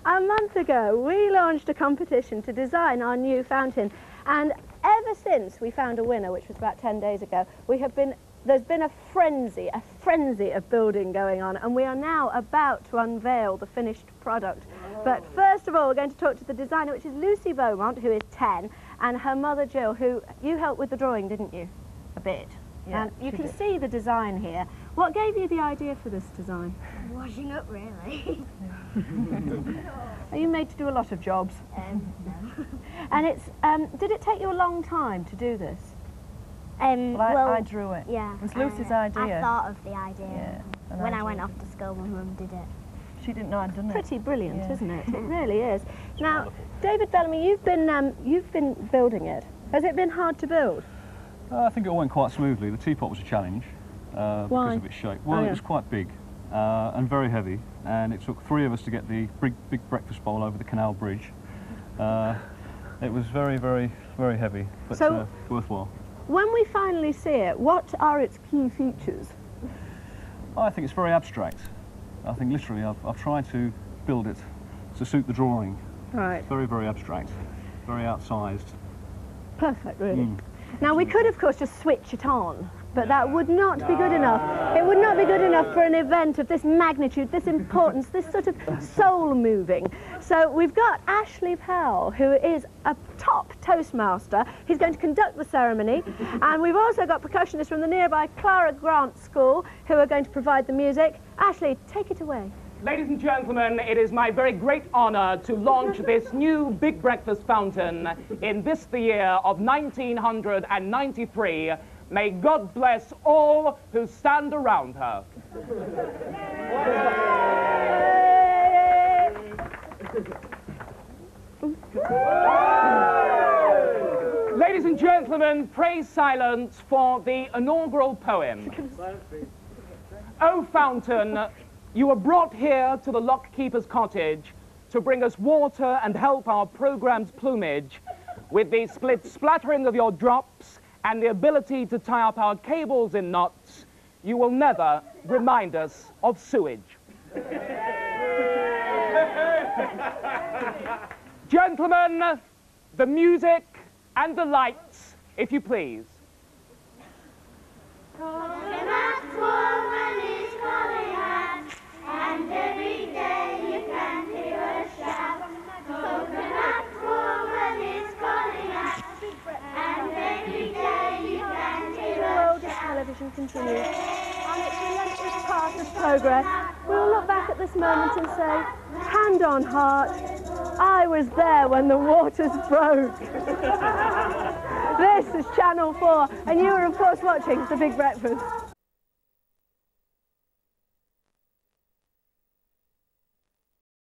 A month ago, we launched a competition to design our new fountain, and ever since we found a winner, which was about 10 days ago, there's been a frenzy of building going on, and we are now about to unveil the finished product. But first of all, we're going to talk to the designer, which is Lucy Beaumont, who is 10, and her mother Jill, who you helped with the drawing, didn't you? A bit. Yeah, and you can see the design here. What gave you the idea for this design? Washing up, really. Are you made to do a lot of jobs? No. And it's, did it take you a long time to do this? Well, I drew it. Yeah. It was Lucy's idea. I thought of the idea. Yeah, and When I I went drew off to school, my mum did it. She didn't know I'd done it. Pretty brilliant, Yeah. isn't it? It really is. Now, David Bellamy, you've been building it. Has it been hard to build? I think it all went quite smoothly. The teapot was a challenge Why? because of its shape. Well, it was quite big and very heavy, and it took 3 of us to get the big breakfast bowl over the canal bridge. It was very, very, very heavy, but So- worthwhile. When we finally see it, what are its key features? I think it's very abstract. I think literally I've tried to build it to suit the drawing. Right. Very, very abstract, very outsized. Perfect, really. Now, we could, of course, just switch it on, but that would not be good enough. It would not be good enough for an event of this magnitude, this importance, this sort of soul-moving. So we've got Ashley Powell, who is a top Toastmaster. He's going to conduct the ceremony. And we've also got percussionists from the nearby Clara Grant School, who are going to provide the music. Ashley, take it away. Ladies and gentlemen, it is my very great honor to launch this new Big Breakfast Fountain in this, the year of 1993. May God bless all who stand around her. Ladies and gentlemen, pray silence for the inaugural poem. O fountain, you were brought here to the lockkeeper's cottage to bring us water and help our program's plumage. With the split splattering of your drops and the ability to tie up our cables in knots, you will never remind us of sewage. Gentlemen, the music and the lights, if you please. Coconut woman is calling us, and every day you can hear us shout. Coconut woman is calling us, and every day you can hear us World shout. Television continues on its relentless path of progress. We'll look back at this moment and say, hand on heart, I was there when the waters broke. This is Channel 4, and you are, of course, watching The Big Breakfast.